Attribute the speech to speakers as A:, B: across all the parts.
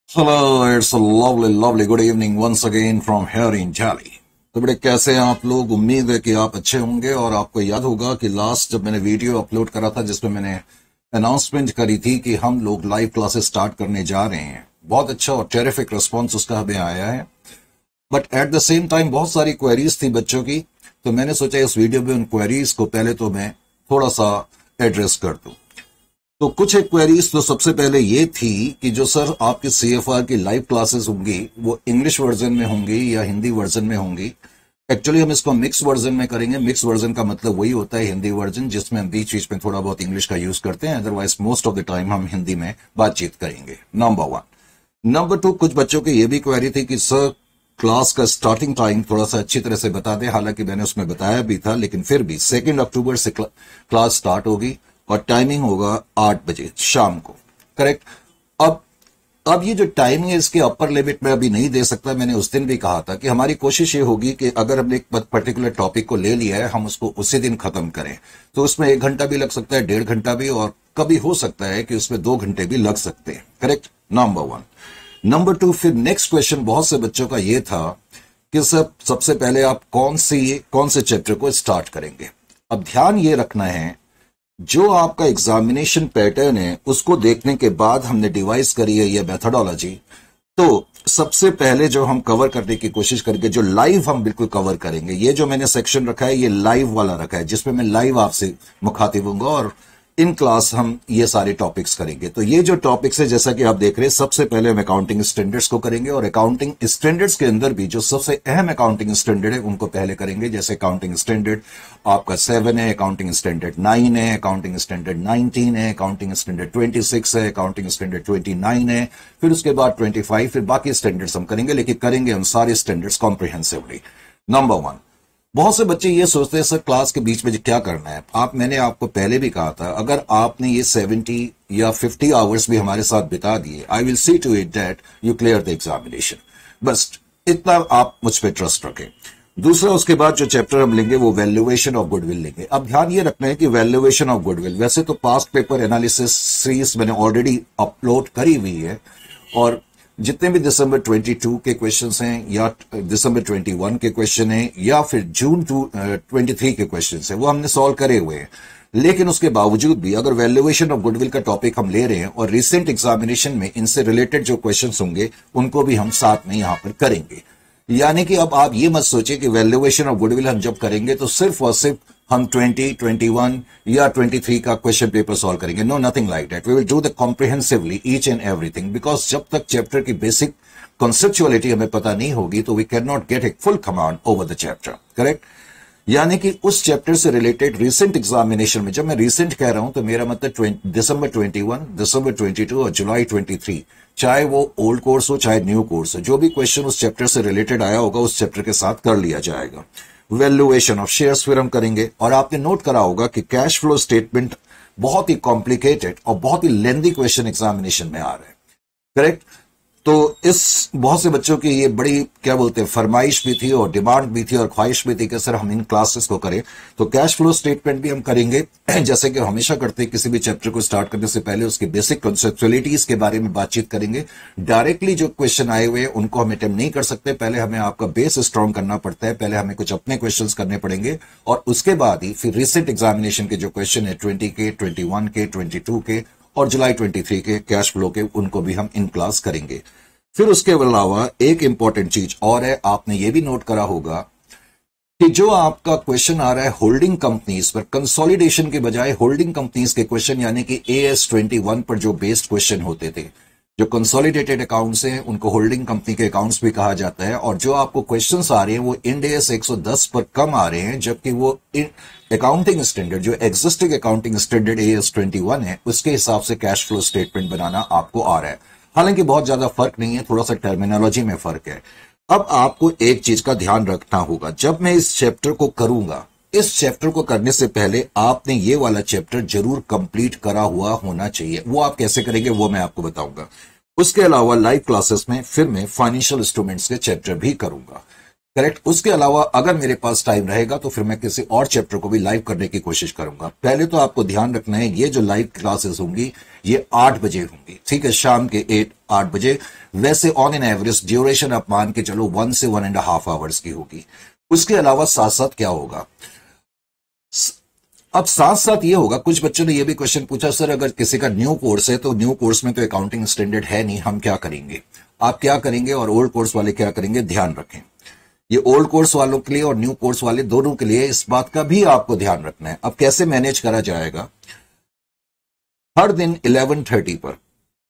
A: Hello, it's a lovely good evening once again from here in Delhi। तो बेटे कैसे हैं आप लोग। उम्मीद है कि आप अच्छे होंगे। और आपको याद होगा कि लास्ट जब मैंने वीडियो अपलोड करा था जिसमें मैंने अनाउंसमेंट करी थी कि हम लोग लाइव क्लासेस स्टार्ट करने जा रहे हैं, बहुत अच्छा और टेरिफिक रिस्पॉन्स उसका हमें आया है। But at the same time बहुत सारी क्वेरीज थी बच्चों की, तो मैंने सोचा इस वीडियो में उन क्वेरीज को पहले तो मैं थोड़ा सा एड्रेस कर दूं। तो कुछ एक क्वेरीज तो सबसे पहले ये थी कि जो सर आपकी सीएफआर की लाइव क्लासेस होंगी वो इंग्लिश वर्जन में होंगी या हिंदी वर्जन में होंगी। एक्चुअली हम इसको मिक्स वर्जन में करेंगे। मिक्स वर्जन का मतलब वही होता है हिंदी वर्जन जिसमें हम बीच बीच में थोड़ा बहुत इंग्लिश का यूज करते हैं, otherwise most of the time हम हिंदी में बातचीत करेंगे। Number one. नंबर टू, कुछ बच्चों की ये भी क्वेरी थी कि सर क्लास का स्टार्टिंग टाइम थोड़ा सा अच्छी तरह से बता दें। हालांकि मैंने उसमें बताया भी था, लेकिन फिर भी 2 अक्टूबर से क्लास स्टार्ट होगी और टाइमिंग होगा 8 बजे शाम को। करेक्ट। अब ये जो टाइमिंग है इसके अपर लिमिट में अभी नहीं दे सकता। मैंने उस दिन भी कहा था कि हमारी कोशिश ये होगी कि अगर हमने एक पर्टिकुलर टॉपिक को ले लिया है हम उसको उसी दिन खत्म करें। तो उसमें 1 घंटा भी लग सकता है, 1.5 घंटा भी, और कभी हो सकता है कि उसमें 2 घंटे भी लग सकते हैं। Correct. Number one. Number two, फिर नेक्स्ट क्वेश्चन बहुत से बच्चों का ये था कि सबसे पहले आप कौन से चैप्टर को स्टार्ट करेंगे। अब ध्यान ये रखना है, जो आपका एग्जामिनेशन पैटर्न है उसको देखने के बाद हमने डिवाइस करी है ये मेथोडोलॉजी। तो सबसे पहले जो हम कवर करने की कोशिश करेंगे, जो लाइव हम बिल्कुल कवर करेंगे, ये जो मैंने सेक्शन रखा है ये लाइव वाला रखा है जिसमें मैं लाइव आपसे मुखातिब हूंगा और इन क्लास हम ये सारे टॉपिक्स करेंगे। तो ये जो टॉपिक्स है जैसा कि आप देख रहे हैं, सबसे पहले हम अकाउंटिंग स्टैंडर्ड्स को करेंगे और अकाउंटिंग स्टैंडर्ड्स के अंदर भी जो सबसे अहम अकाउंटिंग स्टैंडर्ड है उनको पहले करेंगे। जैसे अकाउंटिंग स्टैंडर्ड आपका 7 है, अकाउंटिंग स्टैंडर्ड 9 है, अकाउंटिंग स्टैंडर्ड 19 है, अकाउंटिंग स्टैंडर्ड 26 है, अकाउंटिंग स्टैंडर्ड 29 है, फिर उसके बाद 25, फिर बाकी स्टैंडर्ड्स हम करेंगे, लेकिन करेंगे हम सारे स्टैंडर्ड्स कॉम्प्रिहेंसिवली। Number one. बहुत से बच्चे ये सोचते हैं सर क्लास के बीच में क्या करना है। मैंने आपको पहले भी कहा था, अगर आपने ये 70 या 50 आवर्स भी हमारे साथ बिता दिए, I will see to it that you clear the examination. बस इतना आप मुझ पर ट्रस्ट रखें। दूसरा, उसके बाद जो चैप्टर हम लेंगे वो वैल्यूएशन ऑफ गुडविल लेंगे। अब ध्यान ये रखना है कि वैल्यूएशन ऑफ गुडविल, वैसे तो पास्ट पेपर एनालिसिस सीरीज मैंने ऑलरेडी अपलोड करी हुई है और जितने भी दिसंबर 22 के क्वेश्चंस हैं या दिसंबर 21 के क्वेश्चन हैं या फिर जून 23 के क्वेश्चंस हैं वो हमने सॉल्व करे हुए हैं। लेकिन उसके बावजूद भी अगर वैल्यूएशन ऑफ गुडविल का टॉपिक हम ले रहे हैं और रिसेंट एग्जामिनेशन में इनसे रिलेटेड जो क्वेश्चंस होंगे उनको भी हम साथ में यहां पर करेंगे। यानी कि अब आप ये मत सोचिए कि वैल्यूएशन ऑफ गुडविल हम जब करेंगे तो सिर्फ और सिर्फ हम 20, 21 या 23 का क्वेश्चन पेपर सॉल्व करेंगे। No, nothing like that. We will do the comprehensively each and everything, because जब तक चैप्टर की बेसिक कॉन्सेप्चुअलिटी हमें पता नहीं होगी तो we can not get a full command over the chapter. Correct. यानी कि उस चैप्टर से रिलेटेड रिसेंट एग्जामिनेशन में, जब मैं रिसेंट कह रहा हूं तो मेरा मतलब दिसंबर 21, दिसंबर 22 और जुलाई 23, चाहे वो ओल्ड कोर्स हो चाहे न्यू कोर्स हो, जो भी क्वेश्चन उस चैप्टर से रिलेटेड आया होगा उस चैप्टर के साथ कर लिया जाएगा। वैल्यूएशन ऑफ शेयर्स फिर हम करेंगे। और आपने नोट करा होगा कि कैश फ्लो स्टेटमेंट बहुत ही कॉम्प्लिकेटेड और बहुत ही लेंदी क्वेश्चन एग्जामिनेशन में आ रहा है। करेक्ट। तो इस बहुत से बच्चों की ये बड़ी क्या बोलते हैं फरमाइश भी थी और डिमांड भी थी और ख्वाहिश भी थी कि सर हम इन क्लासेस को करें। तो कैश फ्लो स्टेटमेंट भी हम करेंगे जैसे कि हमेशा करते हैं, किसी भी चैप्टर को स्टार्ट करने से पहले उसके बेसिक कॉन्सेप्चुअलिटीज के बारे में बातचीत करेंगे। डायरेक्टली जो क्वेश्चन आए हुए हैं उनको हम अटेम्प्ट नहीं कर सकते, पहले हमें आपका बेस स्ट्रांग करना पड़ता है, पहले हमें कुछ अपने क्वेश्चन करने पड़ेंगे और उसके बाद ही फिर रिसेंट एग्जामिनेशन के जो क्वेश्चन है 20 के, 21 के, 22 के और जुलाई 23 के कैश फ्लो के, उनको भी हम इन क्लास करेंगे। फिर उसके अलावा एक इंपॉर्टेंट चीज और है, आपने ये भी नोट करा होगा कि जो आपका क्वेश्चन आ रहा है होल्डिंग कंपनीज पर, कंसोलिडेशन के बजाय होल्डिंग कंपनीज के क्वेश्चन यानी कि AS21 पर जो बेस्ड क्वेश्चन होते थे, जो कंसोलिडेटेड अकाउंट्स हैं उनको होल्डिंग कंपनी के अकाउंट्स भी कहा जाता है। और जो आपको क्वेश्चंस आ रहे हैं वो इंड AS 110 पर कम आ रहे हैं, जबकि वो अकाउंटिंग स्टैंडर्ड जो एग्जिस्टिंग अकाउंटिंग स्टैंडर्ड AS21 है उसके हिसाब से कैश फ्लो स्टेटमेंट बनाना आपको आ रहा है। हालांकि बहुत ज्यादा फर्क नहीं है, थोड़ा सा टर्मिनोलॉजी में फर्क है। अब आपको एक चीज का ध्यान रखना होगा, जब मैं इस चैप्टर को करूंगा, इस चैप्टर को करने से पहले आपने ये वाला चैप्टर जरूर कंप्लीट करा हुआ होना चाहिए। वो आप कैसे करेंगे वो मैं आपको बताऊंगा। उसके अलावा लाइव क्लासेस में फिर मैं फाइनेंशियल इंस्ट्रूमेंट्स के चैप्टर भी करूंगा। करेक्ट। उसके अलावा अगर मेरे पास टाइम रहेगा तो फिर मैं किसी और चैप्टर को भी लाइव करने की कोशिश करूंगा। पहले तो आपको ध्यान रखना है, ये जो लाइव क्लासेस होंगी ये 8 बजे होंगी, ठीक है, शाम के 8 बजे। वैसे ऑन एन एवरेज ड्यूरेशन आप मान के चलो 1 से 1.5 आवर्स की होगी। उसके अलावा साथ साथ क्या होगा, अब साथ साथ ये होगा, कुछ बच्चों ने ये भी क्वेश्चन पूछा, सर अगर किसी का न्यू कोर्स है तो न्यू कोर्स में तो अकाउंटिंग स्टैंडर्ड है नहीं, हम क्या करेंगे? आप क्या करेंगे और ओल्ड कोर्स वाले क्या करेंगे, ध्यान रखें। ये ओल्ड कोर्स वालों के लिए और न्यू कोर्स वाले दोनों के लिए इस बात का भी आपको ध्यान रखना है। अब कैसे मैनेज करा जाएगा, हर दिन 11:30 पर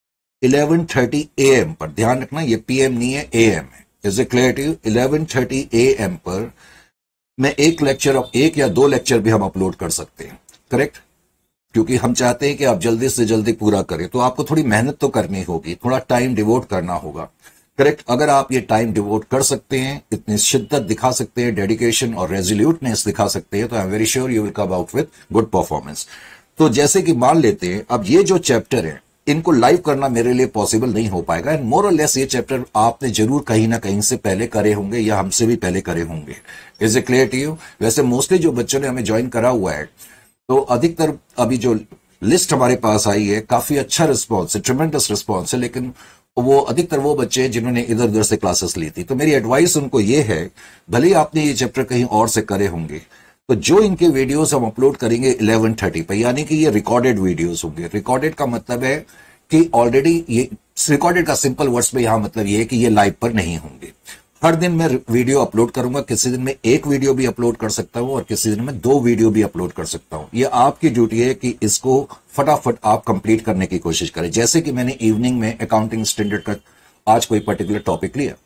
A: 11:30 AM पर, ध्यान रखना ये PM नहीं है, AM है। Is it clear to you? 11:30 AM पर मैं एक या दो लेक्चर भी हम अपलोड कर सकते हैं, करेक्ट, क्योंकि हम चाहते हैं कि आप जल्दी से जल्दी पूरा करें। तो आपको थोड़ी मेहनत तो करनी होगी, थोड़ा टाइम डिवोट करना होगा, करेक्ट। अगर आप ये टाइम डिवोट कर सकते हैं, इतनी शिद्दत दिखा सकते हैं, डेडिकेशन और रेजोल्यूटनेस दिखा सकते हैं, तो I am very sure you will come out with good performance. तो जैसे कि मान लेते हैं अब ये जो चैप्टर है इनको लाइव करना मेरे लिए पॉसिबल नहीं हो पाएगा, एंड मोर और लेस ये चैप्टर आपने जरूर कहीं ना कहीं से पहले करे होंगे या हमसे भी पहले करे होंगे। Is it clear to you? वैसे मोस्टली जो बच्चों ने हमें ज्वाइन करा हुआ है, तो अधिकतर अभी जो लिस्ट हमारे पास आई है काफी अच्छा रिस्पॉन्स है, ट्रिमेंडस रिस्पॉन्स है, लेकिन वो अधिकतर वो बच्चे हैं जिन्होंने इधर उधर से क्लासेस ली थी। तो मेरी एडवाइस उनको ये है, भले ही आपने ये चैप्टर कहीं और से करे होंगे, तो जो इनके वीडियोस हम अपलोड करेंगे 11:30 पे, यानी कि ये रिकॉर्डेड वीडियोस होंगे। रिकॉर्डेड का मतलब है कि ऑलरेडी ये रिकॉर्डेड का सिंपल वर्ड्स में यहां मतलब ये है कि ये लाइव पर नहीं होंगे। हर दिन मैं वीडियो अपलोड करूंगा, किसी दिन में एक वीडियो भी अपलोड कर सकता हूं और किसी दिन में 2 वीडियो भी अपलोड कर सकता हूं। ये आपकी ड्यूटी है कि इसको फटाफट आप कंप्लीट करने की कोशिश करें। जैसे कि मैंने इवनिंग में अकाउंटिंग स्टैंडर्ड का आज कोई पर्टिकुलर टॉपिक लिया,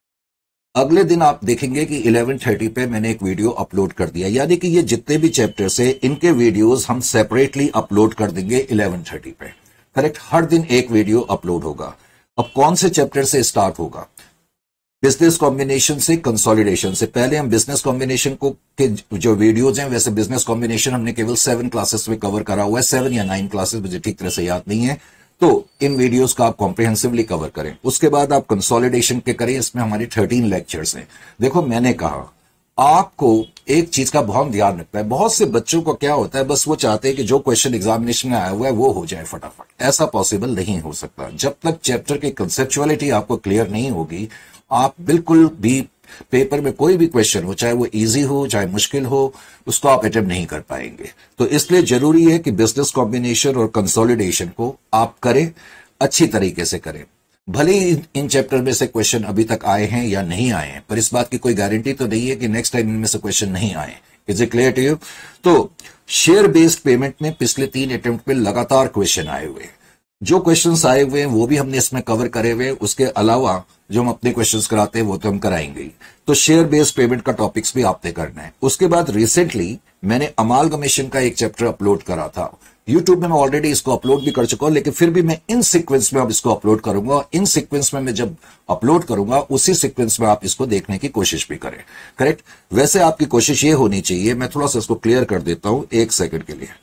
A: अगले दिन आप देखेंगे कि 11:30 पे मैंने एक वीडियो अपलोड कर दिया, यानी कि ये जितने भी चैप्टर्स है इनके वीडियोस हम सेपरेटली अपलोड कर देंगे 11:30 पे, करेक्ट। हर दिन एक वीडियो अपलोड होगा। अब कौन से चैप्टर से स्टार्ट होगा? बिजनेस कॉम्बिनेशन से कंसोलिडेशन से। पहले हम बिजनेस कॉम्बिनेशन को के जो वीडियोज हैं, वैसे बिजनेस कॉम्बिनेशन हमने केवल 7 क्लासेस में कवर करा हुआ है, 7 या 9 क्लासेस, मुझे ठीक तरह से याद नहीं है। तो इन वीडियोस का आप कॉम्प्रिहेंसिवली कवर करें। उसके बाद आप कंसोलिडेशन के करें, इसमें हमारे 13 लेक्चर्स हैं। देखो मैंने कहा आपको एक चीज का बहुत ध्यान रखना है। बहुत से बच्चों को क्या होता है, बस वो चाहते हैं कि जो क्वेश्चन एग्जामिनेशन में आया हुआ है वो हो जाए फटाफट। ऐसा पॉसिबल नहीं हो सकता। जब तक चैप्टर की कंसेप्चुअलिटी आपको क्लियर नहीं होगी, आप बिल्कुल भी पेपर में कोई भी क्वेश्चन हो, चाहे वो इजी हो चाहे मुश्किल हो, उसको आप अटेम्प्ट नहीं कर पाएंगे। तो इसलिए जरूरी है कि बिजनेस कॉम्बिनेशन और कंसोलिडेशन को आप करें, अच्छी तरीके से करें। भले ही इन चैप्टर में से क्वेश्चन अभी तक आए हैं या नहीं आए हैं, पर इस बात की कोई गारंटी तो नहीं है कि नेक्स्ट टाइम इनमें से क्वेश्चन नहीं आए। Is it clear to you? तो शेयर बेस्ड पेमेंट में पिछले 3 अटेम्प्ट में लगातार क्वेश्चन आए हुए हैं। जो क्वेश्चंस आए हुए हैं वो भी हमने इसमें कवर करे हुए हैं। उसके अलावा जो हम अपने क्वेश्चंस कराते हैं वो तो हम कराएंगे ही। तो शेयर बेस्ड पेमेंट का टॉपिक्स भी आपने करना है। उसके बाद रिसेंटली मैंने अमालगमेशन का एक चैप्टर अपलोड करा था यूट्यूब में। मैं ऑलरेडी इसको अपलोड भी कर चुका हूं, लेकिन फिर भी मैं इन सीक्वेंस में अब इसको अपलोड करूंगा। इन सीक्वेंस में मैं जब अपलोड करूंगा उसी सीक्वेंस में आप इसको देखने की कोशिश भी करें, करेक्ट। वैसे आपकी कोशिश ये होनी चाहिए, मैं थोड़ा सा इसको क्लियर कर देता हूं 1 सेकंड के लिए।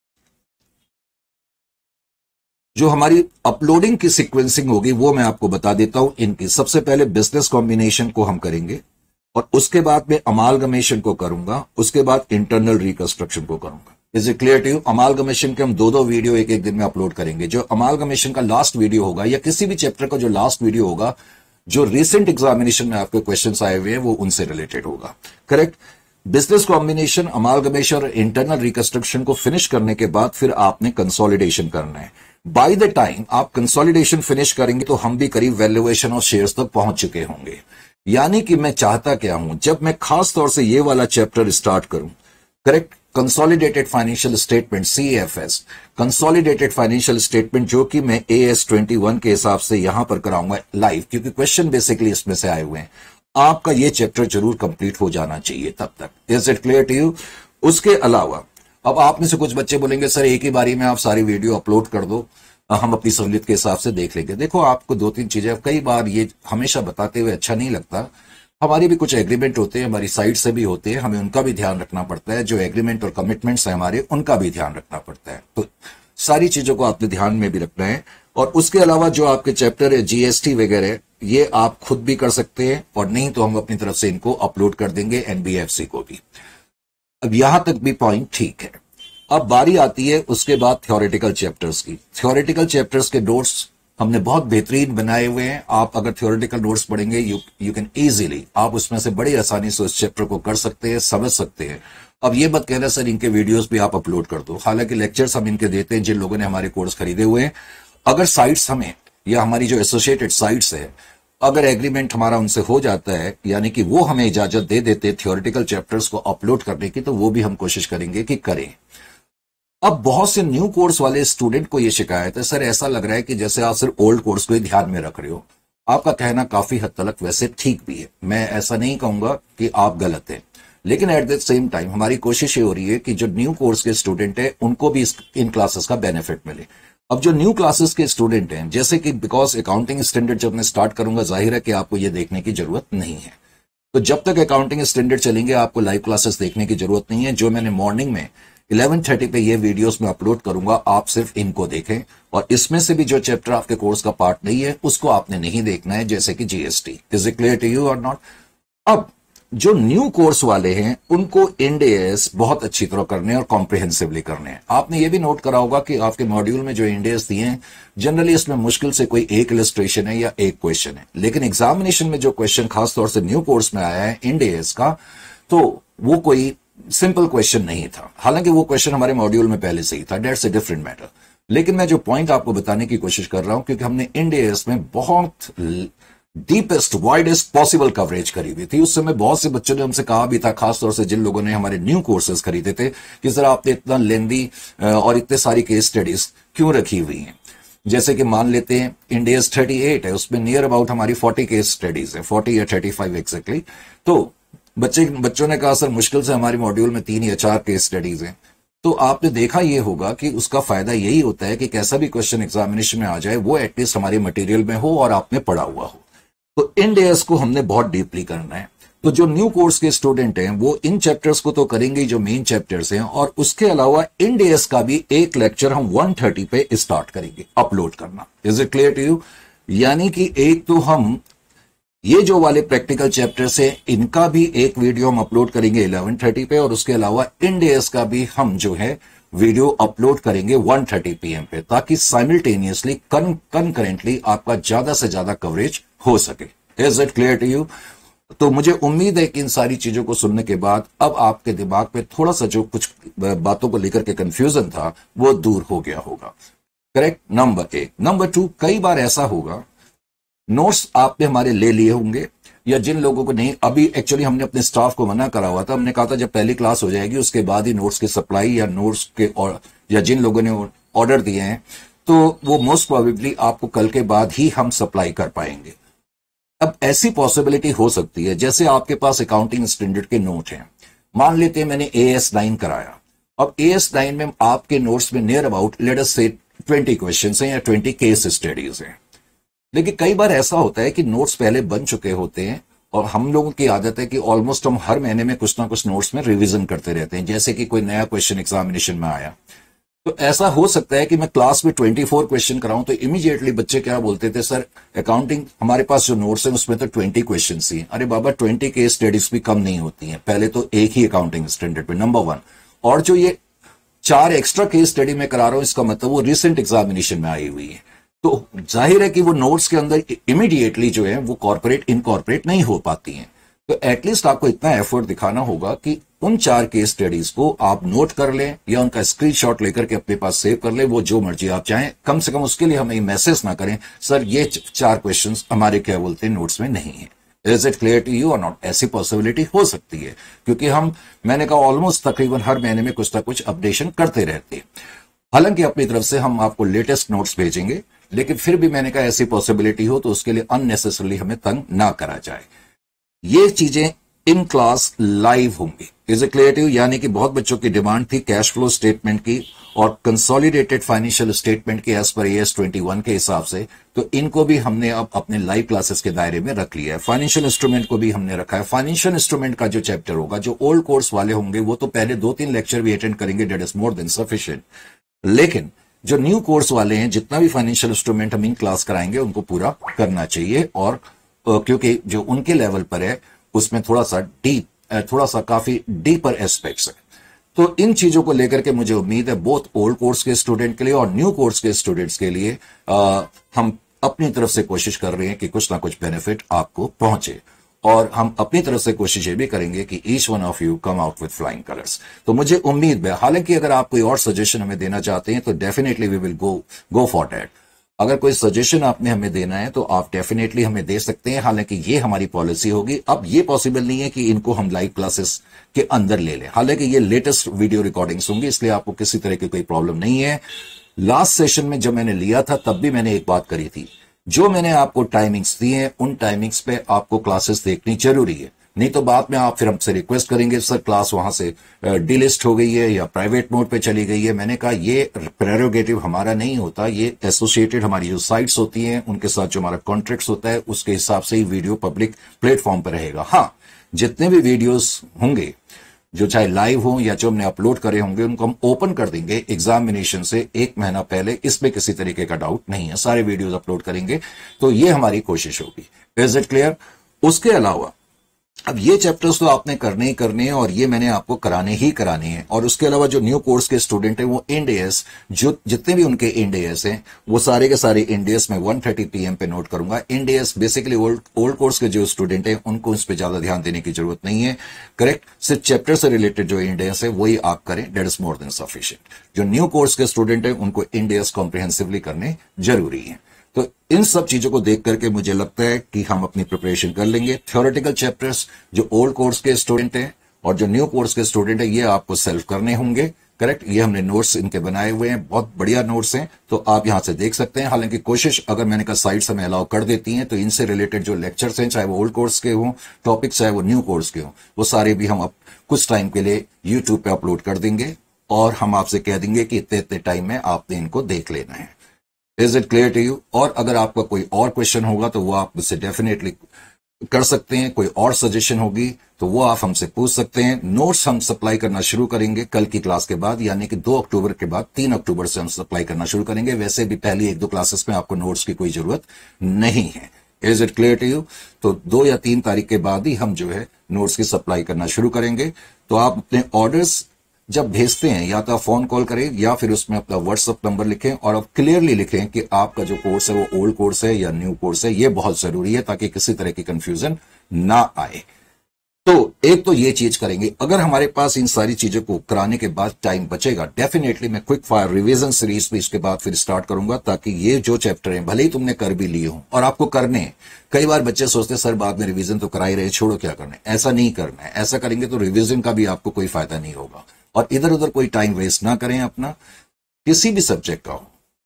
A: जो हमारी अपलोडिंग की सीक्वेंसिंग होगी वो मैं आपको बता देता हूं इनकी। सबसे पहले बिजनेस कॉम्बिनेशन को हम करेंगे और उसके बाद में अमालगमेशन को करूंगा, उसके बाद इंटरनल रिकंस्ट्रक्शन को करूंगा। Is it clear to you? Amalgamation के हम 2-2 वीडियो एक दिन में अपलोड करेंगे। जो अमालगमेशन का लास्ट वीडियो होगा या किसी भी चैप्टर का जो लास्ट वीडियो होगा, जो रिसेंट एग्जामिनेशन में आपके क्वेश्चंस आए हुए हैं वो उनसे रिलेटेड होगा, करेक्ट। बिजनेस कॉम्बिनेशन, अमालगमेशन और इंटरनल रिकंस्ट्रक्शन को फिनिश करने के बाद फिर आपने कंसोलिडेशन करना है। बाय द टाइम आप कंसोलिडेशन फिनिश करेंगे तो हम भी करीब वैल्यूएशन ऑफ शेयर्स तक पहुंच चुके होंगे। यानी कि मैं चाहता क्या हूं, जब मैं खास तौर से ये वाला चैप्टर स्टार्ट करूं, correct, consolidated financial statement, CFS, consolidated financial statement, जो कि मैं AS 21 के हिसाब से यहां पर कराऊंगा लाइव, क्योंकि क्वेश्चन बेसिकली इसमें से आए हुए हैं। आपका ये चैप्टर जरूर कंप्लीट हो जाना चाहिए तब तक। Is it clear to you? उसके अलावा अब आप में से कुछ बच्चे बोलेंगे सर एक ही बारी में आप सारी वीडियो अपलोड कर दो, हम अपनी सहूलियत के हिसाब से देख लेंगे। देखो आपको 2-3 चीजें, कई बार ये हमेशा बताते हुए अच्छा नहीं लगता। हमारी भी कुछ एग्रीमेंट होते हैं, हमारी साइड से भी होते हैं, हमें उनका भी ध्यान रखना पड़ता है। जो एग्रीमेंट और कमिटमेंट्स हैं हमारे, उनका भी ध्यान रखना पड़ता है। तो सारी चीजों को आपने ध्यान में भी रखना है। और उसके अलावा जो आपके चैप्टर है GST वगैरह, ये आप खुद भी कर सकते हैं और नहीं तो हम अपनी तरफ से इनको अपलोड कर देंगे एनबीएफसी को भी। अब यहां तक भी पॉइंट ठीक है। अब बारी आती है उसके बाद थ्योरेटिकल चैप्टर्स की। थ्योरेटिकल चैप्टर्स के नोट्स हमने बहुत बेहतरीन बनाए हुए हैं। आप अगर थ्योरेटिकल नोट्स पढ़ेंगे यू कैन इजीली, आप उसमें से बड़ी आसानी से उस चैप्टर को कर सकते हैं, समझ सकते हैं। अब ये मत कहना सर इनके वीडियोस भी आप अपलोड कर दो, हालांकि लेक्चर्स हम इनके देते हैं जिन लोगों ने हमारे कोर्स खरीदे हुए हैं। अगर साइट्स हमें या हमारी जो एसोसिएटेड साइट्स है, अगर एग्रीमेंट हमारा उनसे हो जाता है, यानी कि वो हमें इजाजत दे देते थ्योरेटिकल चैप्टर्स को अपलोड करने की, तो वो भी हम कोशिश करेंगे कि करें। अब बहुत से न्यू कोर्स वाले स्टूडेंट को यह शिकायत है, सर ऐसा लग रहा है कि जैसे आप सिर्फ ओल्ड कोर्स को ही ध्यान में रख रहे हो। आपका कहना काफी हद तक वैसे ठीक भी है, मैं ऐसा नहीं कहूंगा कि आप गलत हैं, लेकिन एट द सेम टाइम हमारी कोशिश ये हो रही है कि जो न्यू कोर्स के स्टूडेंट है उनको भी इन क्लासेस का बेनिफिट मिले। अब जो न्यू क्लासेस के स्टूडेंट हैं, जैसे कि बिकॉज अकाउंटिंग स्टैंडर्ड जब मैं स्टार्ट करूंगा, जाहिर है कि आपको ये देखने की जरूरत नहीं है। तो जब तक अकाउंटिंग स्टैंडर्ड चलेंगे आपको लाइव क्लासेस देखने की जरूरत नहीं है। जो मैंने मॉर्निंग में 11:30 पे ये वीडियोस में अपलोड करूंगा, आप सिर्फ इनको देखें। और इसमें से भी जो चैप्टर आपके कोर्स का पार्ट नहीं है उसको आपने नहीं देखना है, जैसे कि GST. Is it clear to you और नॉट? अब जो न्यू कोर्स वाले हैं उनको इंडेस बहुत अच्छी तरह करने और कॉम्प्रिहेंसिवली करने हैं। आपने ये भी नोट करा होगा कि आपके मॉड्यूल में जो इंडेस दिए हैं, जनरली इसमें मुश्किल से कोई एक इलस्ट्रेशन है या एक क्वेश्चन है, लेकिन एग्जामिनेशन में जो क्वेश्चन खासतौर से न्यू कोर्स में आया है इंडेस का, तो वो कोई सिंपल क्वेश्चन नहीं था। हालांकि वो क्वेश्चन हमारे मॉड्यूल में पहले से ही था, दैट्स ए डिफरेंट मैटर। लेकिन मैं जो पॉइंट आपको बताने की कोशिश कर रहा हूं, क्योंकि हमने इंडेस में बहुत डीपेस्ट वाइडेस्ट पॉसिबल कवरेज करी हुई थी। उस समय बहुत से बच्चों ने हमसे कहा भी था, खासतौर से जिन लोगों ने हमारे न्यू कोर्सेज खरीदे थे, कि सर आपने इतना लेंदी और इतने सारी केस स्टडीज क्यों रखी हुई हैं। जैसे कि मान लेते हैं इंडेस 38 है, उसमें नियर अबाउट हमारी 40 केस स्टडीज है, 40 या 35 एग्जैक्टली। तो बच्चों ने कहा सर मुश्किल से हमारे मॉड्यूल में 3 या 4 केस स्टडीज हैं। तो आपने देखा ये होगा कि उसका फायदा यही होता है कि कैसा भी क्वेश्चन एग्जामिनेशन में आ जाए वो एटलीस्ट हमारे मटेरियल में हो और आपने पढ़ा हुआ हो। तो इंडेस को हमने बहुत डीपली करना है। तो जो न्यू कोर्स के स्टूडेंट हैं वो इन चैप्टर्स को तो करेंगे जो मेन चैप्टर्स हैं, और उसके अलावा इंडेस का भी एक लेक्चर हम 1:30 पे स्टार्ट करेंगे अपलोड करना। Is it clear to you? यानी कि एक तो हम ये जो वाले प्रैक्टिकल चैप्टर्स है इनका भी एक वीडियो हम अपलोड करेंगे 11:30 पे, और उसके अलावा इंडेस का भी हम जो है वीडियो अपलोड करेंगे 1:30 PM पे, ताकि साइमल्टेनियसली कंकरेंटली आपका ज्यादा से ज्यादा कवरेज हो सके। Is it clear to you? तो मुझे उम्मीद है कि इन सारी चीजों को सुनने के बाद अब आपके दिमाग में थोड़ा सा जो कुछ बातों को लेकर के कंफ्यूजन था वो दूर हो गया होगा। करेक्ट? नंबर 1। नंबर 2, कई बार ऐसा होगा नोट्स आपने हमारे ले लिए होंगे, या जिन लोगों को नहीं, अभी एक्चुअली हमने अपने स्टाफ को मना करा हुआ था। हमने कहा था जब पहली क्लास हो जाएगी उसके बाद ही नोट्स की सप्लाई या नोट्स के या जिन लोगों ने ऑर्डर दिए हैं तो वो मोस्ट प्रोबेबली आपको कल के बाद ही हम सप्लाई कर पाएंगे। अब ऐसी पॉसिबिलिटी हो सकती है, जैसे आपके पास अकाउंटिंग स्टैंडर्ड के नोट हैं, मान लेते हैं मैंने AS9 कराया। अब AS9 में आपके नोट्स में नियर अबाउट लेट अस से 20 क्वेश्चन हैं या 20 केस स्टडीज हैं। लेकिन कई बार ऐसा होता है कि नोट्स पहले बन चुके होते हैं और हम लोगों की आदत है कि ऑलमोस्ट हम हर महीने में कुछ ना कुछ नोट्स में रिवीजन करते रहते हैं, जैसे कि कोई नया क्वेश्चन एग्जामिनेशन में आया। तो ऐसा हो सकता है कि मैं क्लास में 24 क्वेश्चन कराऊं तो इमीडिएटली बच्चे क्या बोलते थे, सर अकाउंटिंग हमारे पास जो नोट्स है उसमें तो 20 क्वेश्चन ही। अरे बाबा 20 केस स्टडीज भी कम नहीं होती हैं, पहले तो एक ही अकाउंटिंग स्टैंडर्ड पे नंबर 1, और जो ये 4 एक्स्ट्रा केस स्टडी में करा रहा हूं इसका मतलब वो रिसेंट एग्जामिनेशन में आई हुई है। तो जाहिर है कि वो नोट्स के अंदर इमीडिएटली जो है वो कॉर्पोरेट इनकॉर्पोरेट नहीं हो पाती हैं। तो एटलीस्ट आपको इतना एफर्ट दिखाना होगा कि उन 4 केस स्टडीज को आप नोट कर लें या उनका स्क्रीनशॉट लेकर के अपने पास सेव कर लें, वो जो मर्जी आप चाहें। कम से कम उसके लिए हमें मैसेज ना करें सर ये 4 क्वेश्चंस हमारे क्या बोलते हैं नोट्स में नहीं है। Is it clear to you और नॉट? ऐसी पॉसिबिलिटी हो सकती है, क्योंकि मैंने कहा ऑलमोस्ट तकरीबन हर महीने में कुछ ना कुछ अपडेशन करते रहते हैं। हालांकि अपनी तरफ से हम आपको लेटेस्ट नोट्स भेजेंगे, लेकिन फिर भी मैंने कहा ऐसी पॉसिबिलिटी हो तो उसके लिए अननेसेसरली हमें तंग ना करा जाए। ये चीजें इन क्लास लाइव होंगी। Is it clear to you? यानी कि बहुत बच्चों की डिमांड थी कैश फ्लो स्टेटमेंट की और कंसोलिडेटेड फाइनेंशियल स्टेटमेंट की एज पर AS 21 के हिसाब से, तो इनको भी हमने अब अपने लाइव क्लासेस के दायरे में रख लिया है। फाइनेंशियल इंस्ट्रूमेंट को भी हमने रखा है। फाइनेंशियल इंस्ट्रूमेंट का जो चैप्टर होगा, जो ओल्ड कोर्स वाले होंगे वो तो पहले 2-3 लेक्चर भी अटेंड करेंगे, that is more than sufficient. लेकिन जो न्यू कोर्स वाले हैं, जितना भी फाइनेंशियल इंस्ट्रूमेंट हम इन क्लास कराएंगे उनको पूरा करना चाहिए, और क्योंकि जो उनके लेवल पर है उसमें थोड़ा सा काफी डीपर एस्पेक्ट्स है। तो इन चीजों को लेकर के मुझे उम्मीद है बोथ ओल्ड कोर्स के स्टूडेंट के लिए और न्यू कोर्स के स्टूडेंट्स के लिए हम अपनी तरफ से कोशिश कर रहे हैं कि कुछ ना कुछ बेनिफिट आपको पहुंचे, और हम अपनी तरफ से कोशिश ये भी करेंगे कि each one of you come out with flying colours. तो मुझे उम्मीद है, हालांकि अगर आप कोई और सजेशन हमें देना चाहते हैं तो definitely we will go for that. अगर कोई सजेशन आपने हमें देना है तो आप डेफिनेटली हमें दे सकते हैं, हालांकि ये हमारी पॉलिसी होगी। अब ये पॉसिबल नहीं है कि इनको हम लाइव क्लासेस के अंदर ले लें, हालांकि ये लेटेस्ट वीडियो रिकॉर्डिंग्स होंगी, इसलिए आपको किसी तरह की कोई प्रॉब्लम नहीं है। लास्ट सेशन में जब मैंने लिया था तब भी मैंने एक बात करी थी, जो मैंने आपको टाइमिंग्स दी हैं उन टाइमिंग्स पे आपको क्लासेस देखनी जरूरी है, नहीं तो बाद में आप फिर हमसे रिक्वेस्ट करेंगे सर क्लास वहां से डिलिस्ट हो गई है या प्राइवेट मोड पे चली गई है। मैंने कहा ये प्रेरोगेटिव हमारा नहीं होता, ये एसोसिएटेड हमारी जो साइट्स होती हैं उनके साथ जो हमारा कॉन्ट्रैक्ट्स होता है उसके हिसाब से ही वीडियो पब्लिक प्लेटफॉर्म पर रहेगा। हाँ, जितने भी वीडियोस होंगे जो चाहे लाइव हो या जो हमने अपलोड करे होंगे उनको हम ओपन कर देंगे एग्जामिनेशन से 1 महीना पहले, इसमें किसी तरीके का डाउट नहीं है, सारे वीडियोस अपलोड करेंगे। तो ये हमारी कोशिश होगी। Is it clear? उसके अलावा अब ये चैप्टर्स तो आपने करने ही करने हैं और ये मैंने आपको कराने ही कराने हैं, और उसके अलावा जो न्यू कोर्स के स्टूडेंट हैं वो इंड एएस, जो जितने भी उनके इंड एएस हैं वो सारे के सारे इंड एएस मैं 1:30 PM पे नोट करूंगा। Ind AS basically old course के जो स्टूडेंट हैं उनको इस पे ज्यादा ध्यान देने की जरूरत नहीं है, करेक्ट। सिर्फ चैप्टर से रिलेटेड जो इंड एएस है वही आप करें, that is more than sufficient. जो न्यू कोर्स के स्टूडेंट हैं उनको इंड एएस कॉम्प्रिहेंसिवली करने जरूरी है। तो इन सब चीजों को देख करके मुझे लगता है कि हम अपनी प्रिपरेशन कर लेंगे। थ्योरेटिकल चैप्टर्स जो ओल्ड कोर्स के स्टूडेंट हैं और जो न्यू कोर्स के स्टूडेंट हैं ये आपको सेल्फ करने होंगे, करेक्ट। ये हमने नोट्स इनके बनाए हुए हैं, बहुत बढ़िया नोट्स हैं, तो आप यहां से देख सकते हैं। हालांकि कोशिश, अगर मैंने कहा साइट्स हमें अलाउ कर देती हैं तो इनसे रिलेटेड जो लेक्चर्स हैं, चाहे वो ओल्ड कोर्स के हों टॉपिक, चाहे वो न्यू कोर्स के हों, वो सारे भी हम अब कुछ टाइम के लिए यूट्यूब पे अपलोड कर देंगे और हम आपसे कह देंगे कि इतने इतने टाइम में आपने इनको देख लेना है। Is it clear to you? और अगर आपका कोई और क्वेश्चन होगा तो वो आप मुझसे डेफिनेटली कर सकते हैं, कोई और सजेशन होगी तो वो आप हमसे पूछ सकते हैं। नोट्स हम सप्लाई करना शुरू करेंगे कल की क्लास के बाद, यानी कि 2 अक्टूबर के बाद 3 अक्टूबर से हम सप्लाई करना शुरू करेंगे। वैसे भी पहली 1-2 क्लासेस में आपको नोट्स की कोई जरूरत नहीं है। Is it clear to you? तो 2 या 3 तारीख के बाद ही हम जो है नोट्स की सप्लाई करना शुरू करेंगे। तो आप अपने ऑर्डर्स जब भेजते हैं या तो आप फोन कॉल करें या फिर उसमें अपना व्हाट्सएप नंबर लिखें और आप क्लियरली लिखें कि आपका जो कोर्स है वो ओल्ड कोर्स है या न्यू कोर्स है। ये बहुत जरूरी है ताकि किसी तरह की कंफ्यूजन ना आए। तो एक तो ये चीज करेंगे। अगर हमारे पास इन सारी चीजों को कराने के बाद टाइम बचेगा, डेफिनेटली मैं क्विक फायर रिवीजन सीरीज भी इसके बाद फिर स्टार्ट करूंगा, ताकि ये जो चैप्टर है भले ही तुमने कर भी लिए हो और आपको करने हैं। कई बार बच्चे सोचते हैं सर बाद में रिवीजन तो करा ही रहे, छोड़ो क्या करना है। ऐसा नहीं करना है। ऐसा करेंगे तो रिवीजन का भी आपको कोई फायदा नहीं होगा। और इधर उधर कोई टाइम वेस्ट ना करें अपना, किसी भी सब्जेक्ट का हो।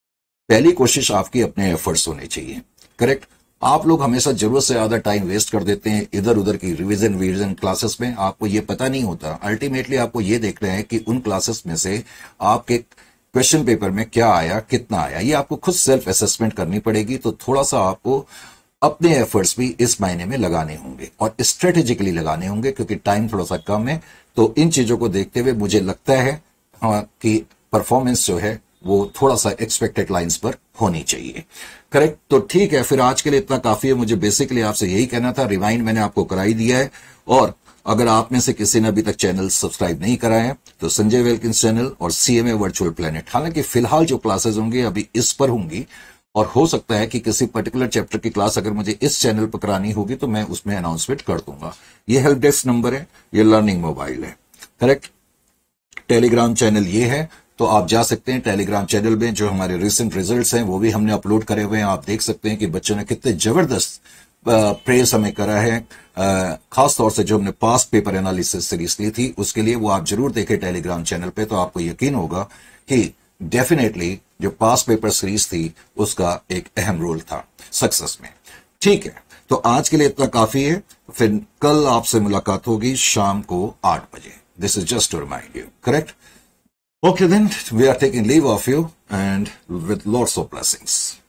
A: पहली कोशिश आपकी अपने एफर्ट्स होने चाहिए, करेक्ट। आप लोग हमेशा जरूरत से ज्यादा टाइम वेस्ट कर देते हैं इधर उधर की रिवीजन क्लासेस में। आपको ये पता नहीं होता, अल्टीमेटली आपको ये देखना है कि उन क्लासेस में से आपके क्वेश्चन पेपर में क्या आया, कितना आया। ये आपको खुद सेल्फ असेसमेंट करनी पड़ेगी। तो थोड़ा सा आपको अपने एफर्ट्स भी इस महीने में लगाने होंगे और स्ट्रेटेजिकली लगाने होंगे, क्योंकि टाइम थोड़ा सा कम है। तो इन चीजों को देखते हुए मुझे लगता है कि परफॉर्मेंस जो है वो थोड़ा सा एक्सपेक्टेड लाइंस पर होनी चाहिए, करेक्ट। तो ठीक है, फिर आज के लिए इतना काफी है। मुझे बेसिकली आपसे यही कहना था। रिवाइंड मैंने आपको कराई दिया है, और अगर आप में से किसी ने अभी तक चैनल सब्सक्राइब नहीं कराया है तो संजय वेल्किंस चैनल और सीएमए वर्चुअल प्लेनेट, हालांकि फिलहाल जो क्लासेस होंगी अभी इस पर होंगी, और हो सकता है कि किसी पर्टिकुलर चैप्टर की क्लास अगर मुझे इस चैनल पर करानी होगी तो मैं उसमें अनाउंसमेंट कर दूंगा। ये हेल्प डेस्क नंबर है, ये लर्निंग मोबाइल है, करेक्ट। टेलीग्राम चैनल ये है, तो आप जा सकते हैं टेलीग्राम चैनल में। जो हमारे रिसेंट रिजल्ट्स हैं वो भी हमने अपलोड करे हुए हैं। आप देख सकते हैं कि बच्चों ने कितने जबरदस्त प्रेस हमें करा है। खास तौर से जो हमने पास्ट पेपर एनालिसिस सीरीज ली थी उसके लिए वो आप जरूर देखें टेलीग्राम चैनल पे, तो आपको यकीन होगा कि डेफिनेटली जो पास्ट पेपर सीरीज थी उसका एक अहम रोल था सक्सेस में। ठीक है, तो आज के लिए इतना काफी है। फिर कल आपसे मुलाकात होगी शाम को 8 बजे। This is just to remind you, correct? Okay then, we are taking leave of you and with lots of blessings.